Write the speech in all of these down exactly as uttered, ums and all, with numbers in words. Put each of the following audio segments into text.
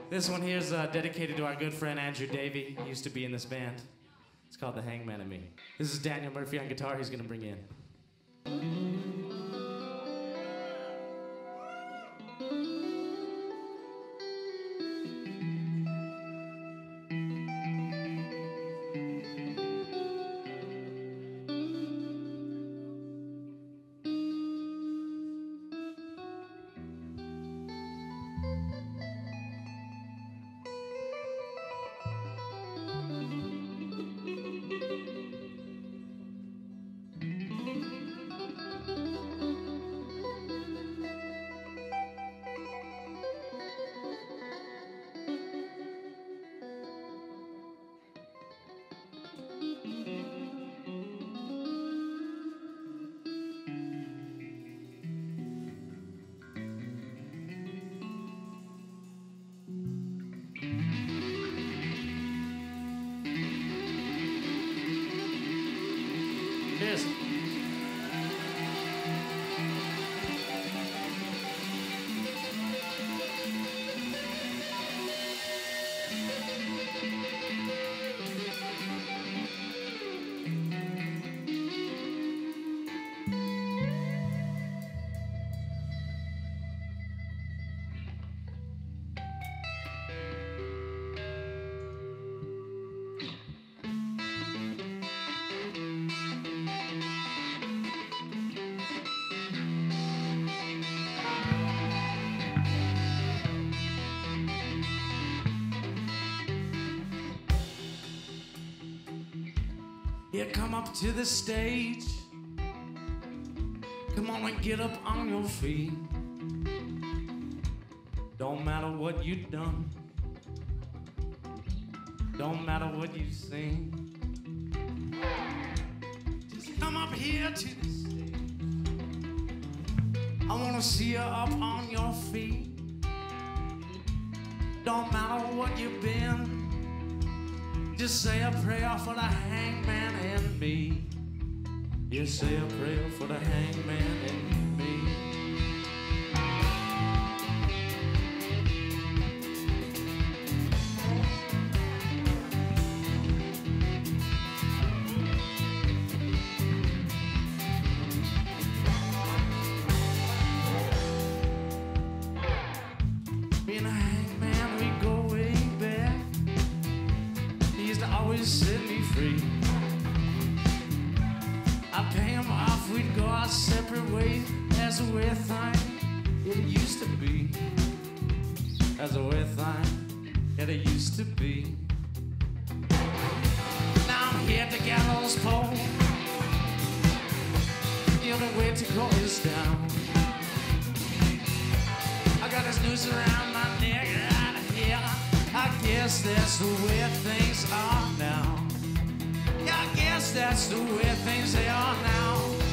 This one here is uh, dedicated to our good friend Andrew Davey. He used to be in this band. It's called The Hangman and Me. This is Daniel Murphy on guitar. He's gonna bring you in. Cheers. Yeah, come up to the stage. Come on and get up on your feet. Don't matter what you've done. Don't matter what you've seen. Just come up here to the stage. I wanna see you up on your feet. Don't matter what you've been. Just say a prayer for the hangman and me. You say a prayer for the hangman and me. Me and the hangman, we go way back. Always set me free. I pay him off, we'd go our separate ways. As a way thing, it used to be. As a way thing, it used to be. Now I'm here at the gallows pole. The only way to go is down. I got this noose around my neck right here. I guess that's the way things are now. Yeah, I guess that's the way things they are now.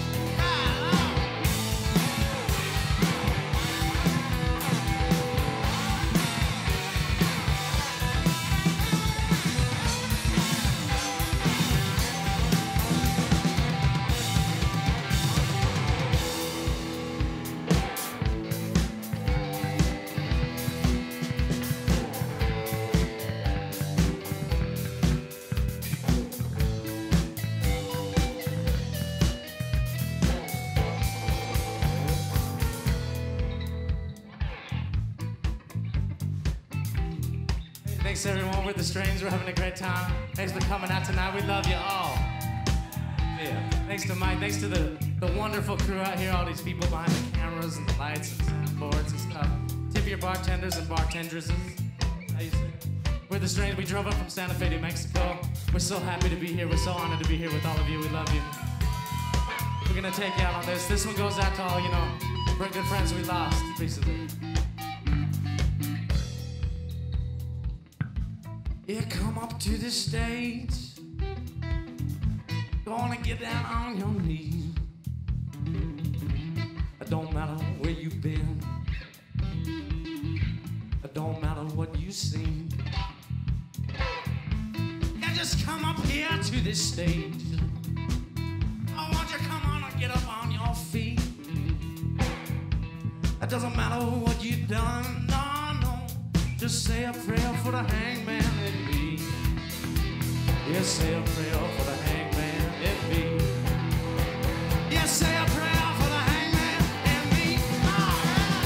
Thanks everyone, we're the Strains, we're having a great time. Thanks for coming out tonight, we love you all. Yeah. Thanks to Mike, thanks to the, the wonderful crew out here, all these people behind the cameras and the lights and soundboards and stuff. Tip your bartenders and bartendresses. How you say? We're the Strains, we drove up from Santa Fe, New Mexico. We're so happy to be here, we're so honored to be here with all of you, we love you. We're gonna take you out on this. This one goes out to all, you know, we're good friends we lost recently. Yeah, come up to the stage. Gonna get down on your knees. It don't matter where you've been. It don't matter what you've seen. Yeah, just come up here to this stage. I want you to come on and get up on your feet. It doesn't matter what you've done, no, no. Just say a prayer for the hangman and me. Yes, say a prayer for the hangman and me. Yes, say a prayer for the hangman and me. Oh,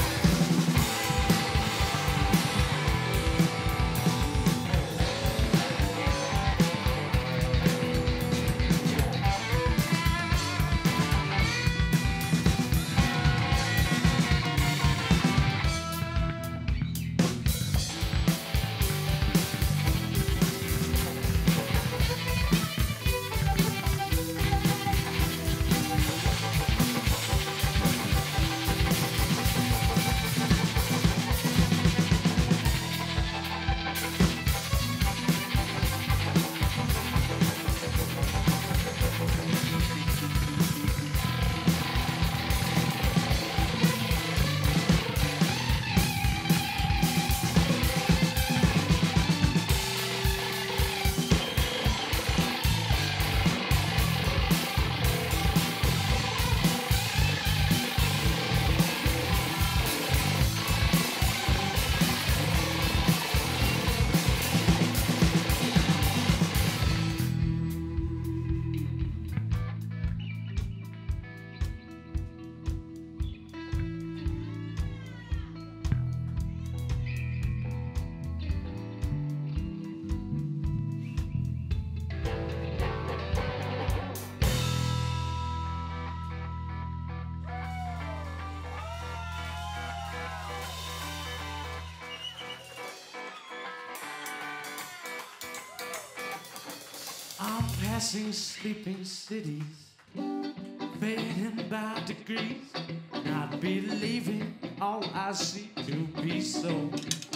I'm passing sleeping cities, fading by degrees, not believing all I see to be so.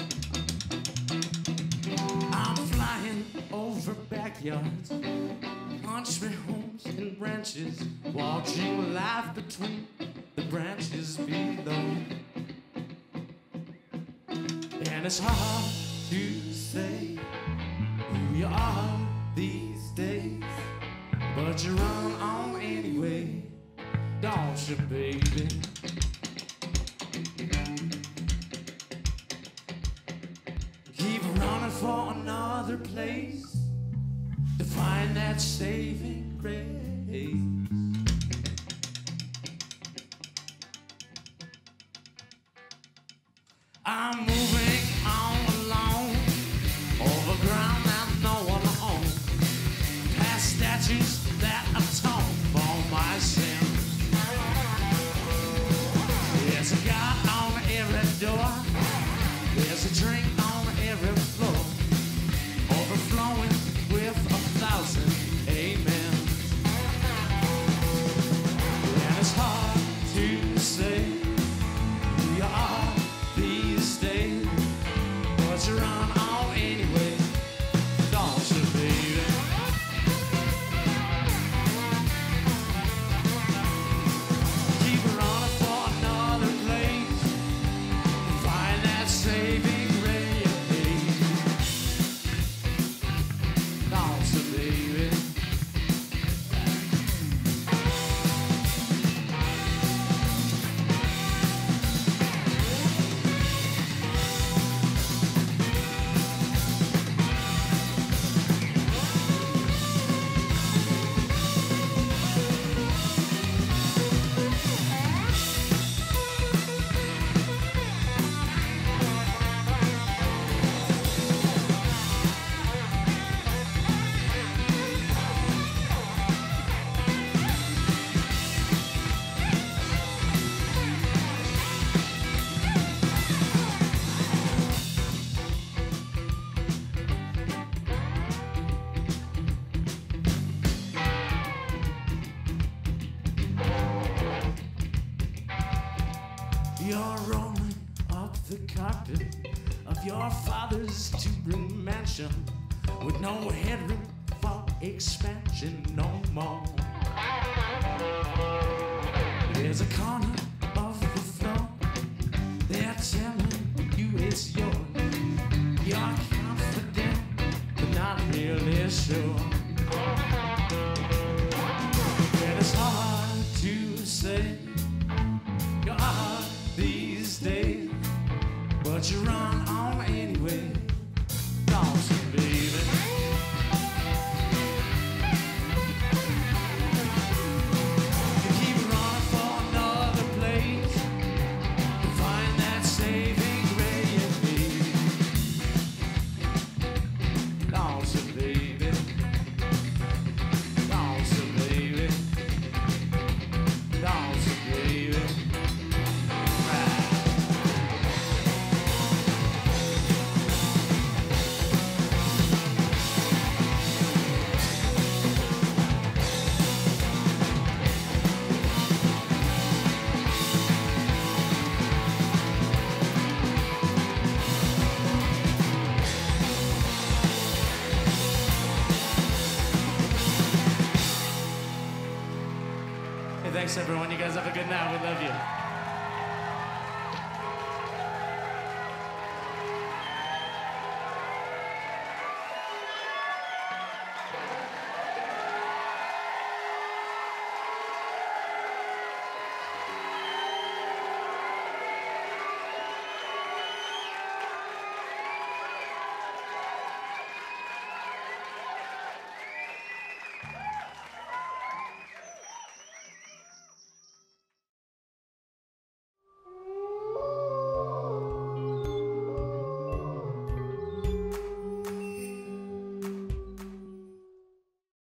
I'm flying over backyards, country homes and ranches, watching life between the branches below. And it's hard to say who you are these days, but you run on anyway, don't you, baby? Keep running for another place to find that saving grace. I'm moving on alone over ground that no one owns, past statues that atone for my sins. There's a God on every door, there's a drink on every floor, overflowing with a thousand amens. And it's hard to say who you are these days, but you run on anyway, don't you, baby? Keep running for another place, find that saving grace, don't you, baby? You're rolling up the carpet of your father's two-room mansion with no headroom for expansion no more. There's a corner of the floor, they're telling you it's yours. You're confident, but not really sure. And it's hard to say you are these days, but you run on anyway, Thanks, everyone. You guys have a good night. We love you.